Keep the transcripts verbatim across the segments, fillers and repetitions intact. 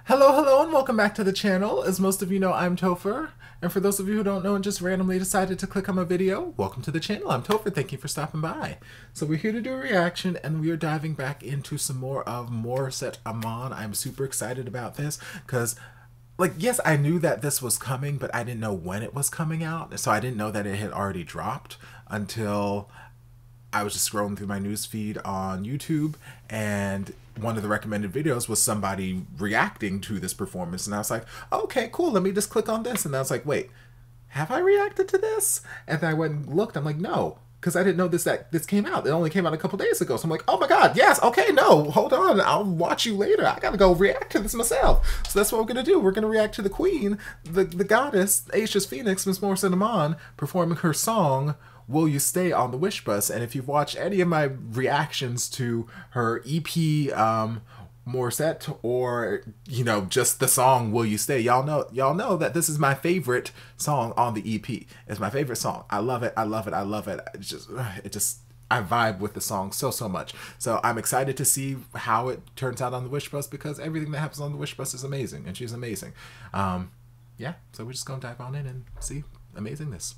Hello, hello, and welcome back to the channel. As most of you know, I'm Topher. And for those of you who don't know and just randomly decided to click on my video, welcome to the channel. I'm Topher. Thank you for stopping by. So we're here to do a reaction, and we are diving back into some more of Morissette Amon. I'm super excited about this because, like, yes, I knew that this was coming, but I didn't know when it was coming out. So I didn't know that it had already dropped until I was just scrolling through my news feed on YouTube, and one of the recommended videos was somebody reacting to this performance, and I was like, okay, cool, let me just click on this. And I was like, wait, have I reacted to this? And then I went and looked. I'm like, no, because I didn't know this that this came out. It only came out a couple days ago. So I'm like, oh my god, yes, okay, no, hold on, I'll watch you later. I gotta go react to this myself. So that's what we're gonna do. We're gonna react to the queen, the the goddess, Asia's Phoenix, Miss Morissette Amon, performing her song Will You Stay on the Wish Bus. And if you've watched any of my reactions to her E P um Morissette, or you know, just the song Will You Stay, y'all know y'all know that this is my favorite song on the E P. It's my favorite song. I love it, I love it, I love it. It's just it just I vibe with the song so so much. So I'm excited to see how it turns out on the Wish Bus, because everything that happens on the Wish Bus is amazing, and she's amazing. Um yeah, so we're just gonna dive on in and see amazingness.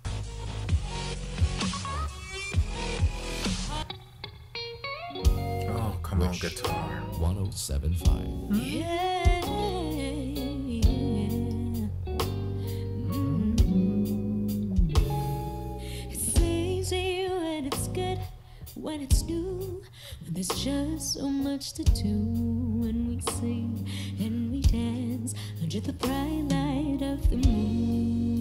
Come on, guitar. one oh seven point five. Yeah. Mm-hmm. It's easy when it's good, when it's new, when there's just so much to do. When we sing and we dance under the bright light of the moon.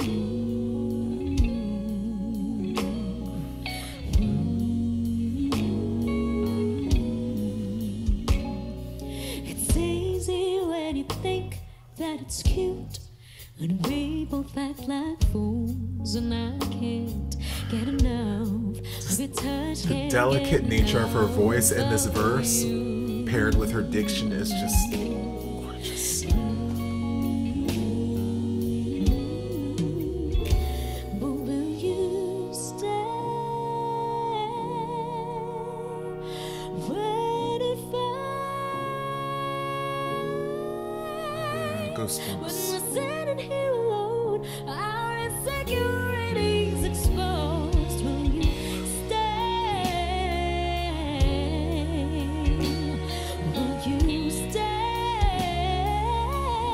That it's cute, and we both act like fools, and I can't get enough of your touch. The delicate nature of her voice in this verse, paired with her diction, is just gorgeous. But will you stay when it Goosebumps. When we're sitting here alone, our insecurities exposed, will you stay? Will you stay?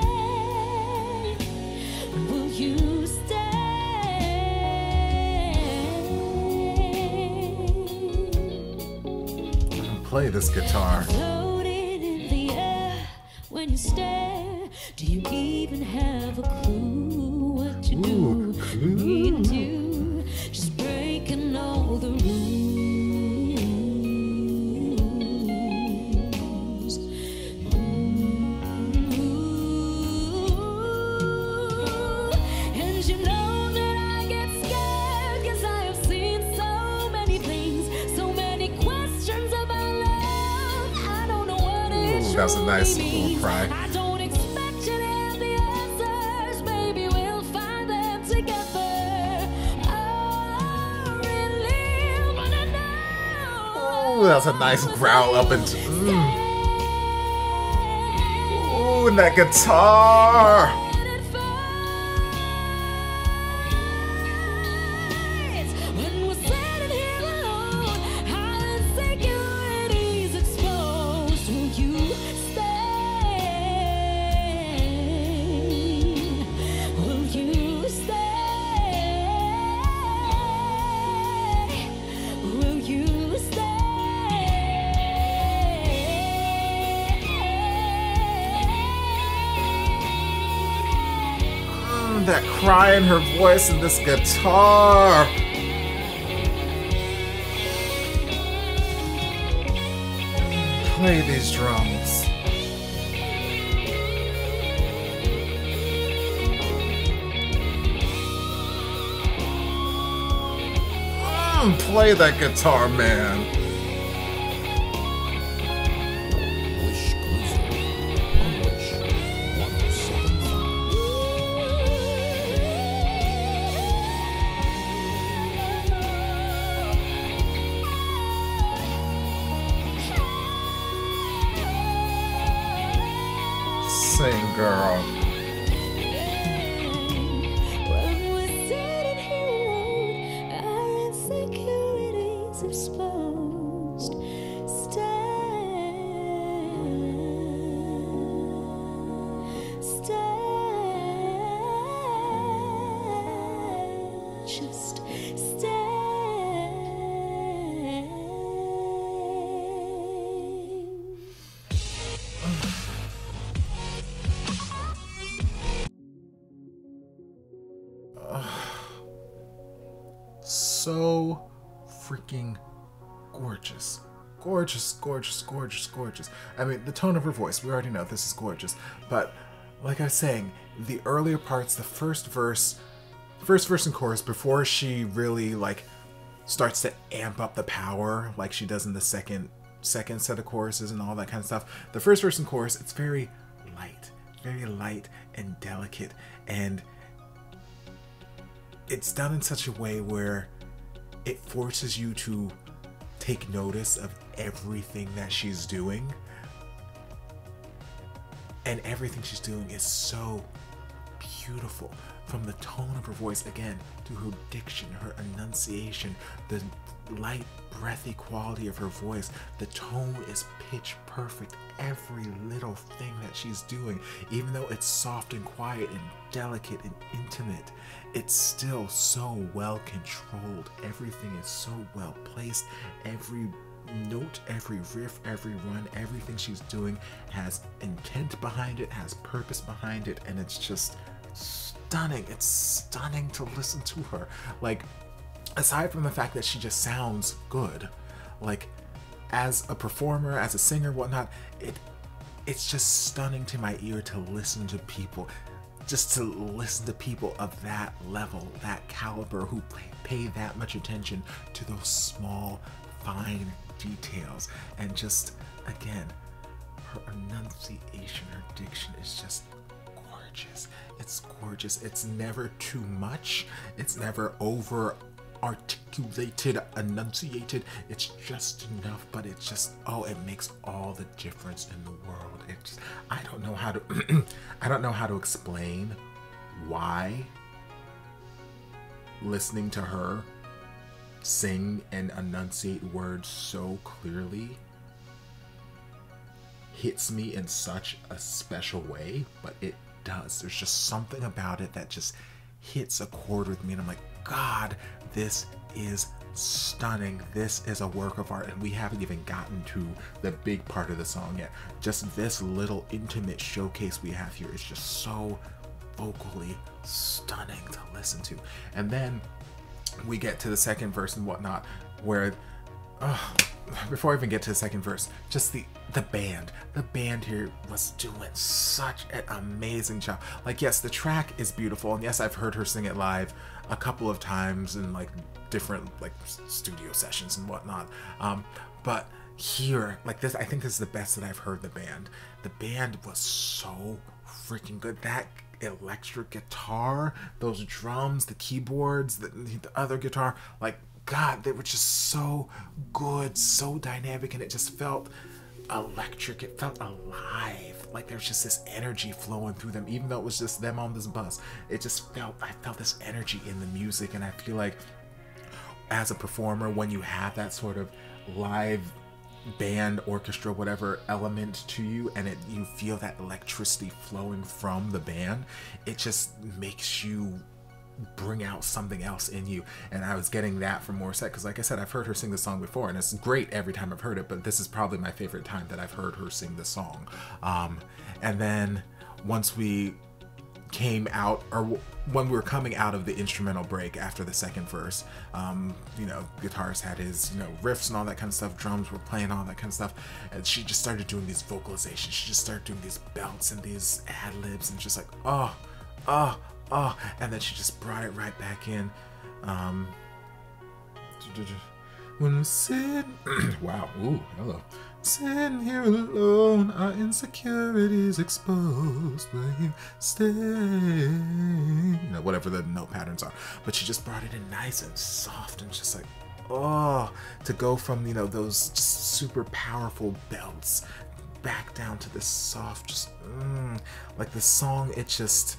Will you stay? Play this guitar. Floating in the air when you stare. Do you even have a clue what you Ooh, do? clue. Me and you, just breaking all the rules. Ooh, and you know that I get scared, 'cause I have seen so many things, so many questions about love. I don't know what it Ooh, that was a nice truly little means. cry. I don't Ooh, that's a nice growl up into. Mm. Ooh, and that guitar. That cry in her voice and this guitar. Play these drums. Mm, play that guitar, man. Wish Cruiser. On Wish one oh seven point five. sing, girl. When we're sitting here alone, our insecurities exposed. Stay, stay, just stay. So freaking gorgeous. Gorgeous, gorgeous, gorgeous, gorgeous. I mean, the tone of her voice, we already know this is gorgeous. But like I was saying, the earlier parts, the first verse, first verse and chorus, before she really like starts to amp up the power like she does in the second second set of choruses and all that kind of stuff. The first verse and chorus, it's very light, very light and delicate, and it's done in such a way where it forces you to take notice of everything that she's doing. And everything she's doing is so beautiful. From the tone of her voice, again, to her diction, her enunciation, the light, breathy quality of her voice. The tone is pitch perfect. Every little thing that she's doing, even though it's soft and quiet and delicate and intimate, it's still so well controlled. Everything is so well placed. Every note, every riff, every run, everything she's doing has intent behind it, has purpose behind it, and it's just stunning. It's stunning to listen to her. Like, aside from the fact that she just sounds good, like as a performer, as a singer, whatnot, it it's just stunning to my ear to listen to people, just to listen to people of that level, that caliber, who pay, pay that much attention to those small, fine details. And just, again, her enunciation, her diction is just gorgeous. It's gorgeous. It's never too much. It's never over articulated, enunciated. It's just enough, but it's just, oh, it makes all the difference in the world. It's, I don't know how to, I don't know how to explain why listening to her sing and enunciate words so clearly hits me in such a special way, but it does. There's just something about it that just hits a chord with me, and I'm like, God, this is stunning. This is a work of art, and we haven't even gotten to the big part of the song yet. Just this little intimate showcase we have here is just so vocally stunning to listen to. And then we get to the second verse and whatnot, where oh, before I even get to the second verse, just the the band the band here was doing such an amazing job. Like, yes, the track is beautiful, and yes, I've heard her sing it live a couple of times in like different like studio sessions and whatnot, um but here, like this, I think this is the best that I've heard the band. The band was so freaking good. That electric guitar, those drums, the keyboards, the, the other guitar, like, God, they were just so good, so dynamic, and it just felt electric. It felt alive. Like there's just this energy flowing through them, even though it was just them on this bus. It just felt, I felt this energy in the music, and I feel like as a performer, when you have that sort of live band, orchestra, whatever element to you, and it you feel that electricity flowing from the band, it just makes you bring out something else in you. And I was getting that from Morissette, because like I said, I've heard her sing the song before, and it's great every time I've heard it, but this is probably my favorite time that I've heard her sing the song. Um, and then once we came out, or when we were coming out of the instrumental break after the second verse, um, you know, guitarist had his, you know, riffs and all that kind of stuff, drums were playing, all that kind of stuff, and she just started doing these vocalizations. She just started doing these belts and these ad-libs, and just like, oh, oh, oh, and then she just brought it right back in. Um, when we sit, wow, ooh, hello. Sitting here alone, our insecurities exposed. Will you stay? You know, whatever the note patterns are. But she just brought it in nice and soft, and just like, oh, to go from, you know, those just super powerful belts back down to this soft, just mm, like the song, it just,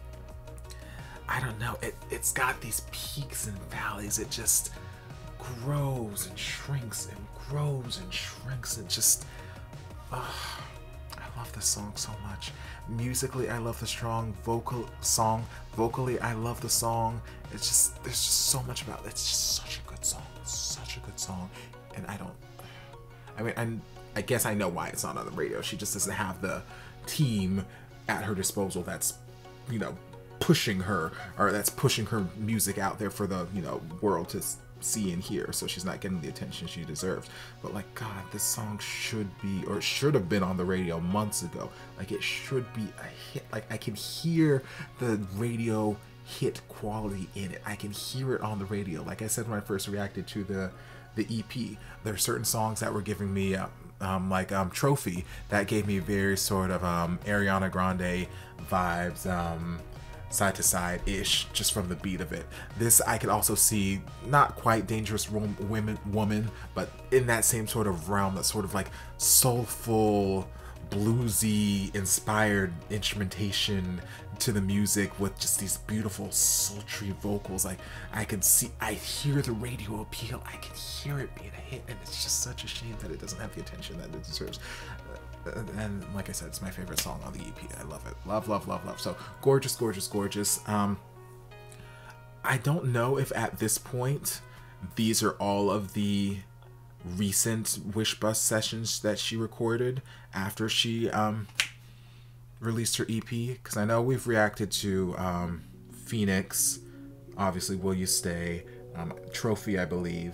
I don't know, it, it's got these peaks and valleys. It just grows and shrinks and grows and shrinks and just, oh, I love this song so much. Musically, I love the strong vocal song. Vocally, I love the song. It's just, there's just so much about it. It's just such a good song. It's such a good song. And I don't, I mean, I'm, I guess I know why it's not on the radio. She just doesn't have the team at her disposal that's, you know, pushing her, or that's pushing her music out there for the, you know, world to see and hear. So she's not getting the attention she deserves. But like, God, this song should be, or should have been on the radio months ago. Like, it should be a hit. Like, I can hear the radio hit quality in it. I can hear it on the radio. Like I said when I first reacted to the the E P, there are certain songs that were giving me uh, um, like um, Trophy, that gave me very sort of um, Ariana Grande vibes, um, side to side ish, just from the beat of it. This I could also see, not quite Dangerous Women Woman, but in that same sort of realm, that sort of like soulful, bluesy inspired instrumentation to the music with just these beautiful sultry vocals. Like, I can see, I hear the radio appeal, I can hear it being a hit, and it's just such a shame that it doesn't have the attention that it deserves. Uh, and like I said, it's my favorite song on the E P. I love it. Love, love, love, love. So gorgeous, gorgeous, gorgeous. Um, I don't know if at this point these are all of the recent Wish Bus sessions that she recorded after she um, released her E P, because I know we've reacted to um, Phoenix, obviously Will You Stay, um, Trophy, I believe.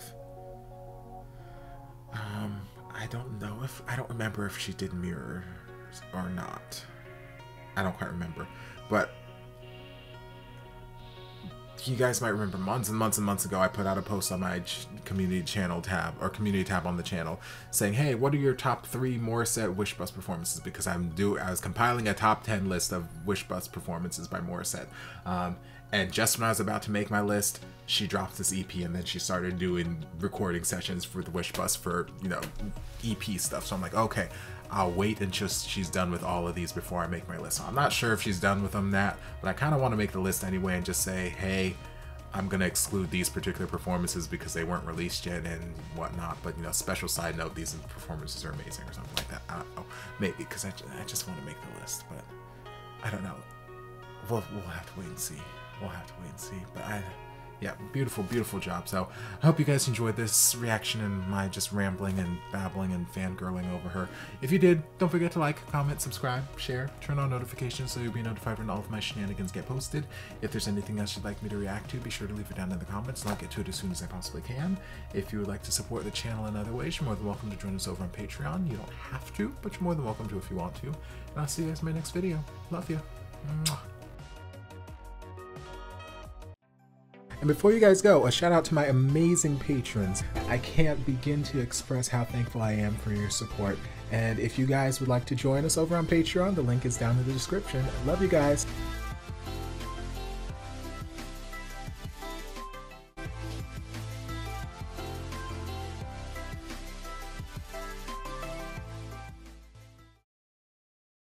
Um, I don't know if, I don't remember if she did Mirrors or not. I don't quite remember, but you guys might remember months and months and months ago, I put out a post on my ch community channel tab, or community tab on the channel, saying, hey, what are your top three Morissette Wish Bus performances? Because I'm do I was compiling a top ten list of Wish Bus performances by Morissette. Um, and just when I was about to make my list, she dropped this E P, and then she started doing recording sessions for the Wish Bus for, you know, E P stuff. So I'm like, okay, I'll wait until she's done with all of these before I make my list. So I'm not sure if she's done with them that, but I kind of want to make the list anyway and just say, hey, I'm going to exclude these particular performances because they weren't released yet and whatnot. But, you know, special side note, these performances are amazing or something like that. I don't know. Maybe, because I, I just want to make the list, but I don't know. We'll, we'll have to wait and see. We'll have to wait and see. But I... yeah, beautiful, beautiful job. So I hope you guys enjoyed this reaction and my just rambling and babbling and fangirling over her. If you did, don't forget to like, comment, subscribe, share, turn on notifications so you'll be notified when all of my shenanigans get posted. If there's anything else you'd like me to react to, be sure to leave it down in the comments and I'll get to it as soon as I possibly can. If you would like to support the channel in other ways, you're more than welcome to join us over on Patreon. You don't have to, but you're more than welcome to if you want to. And I'll see you guys in my next video. Love you. Mwah. And before you guys go, a shout out to my amazing patrons. I can't begin to express how thankful I am for your support. And if you guys would like to join us over on Patreon, the link is down in the description. Love you guys.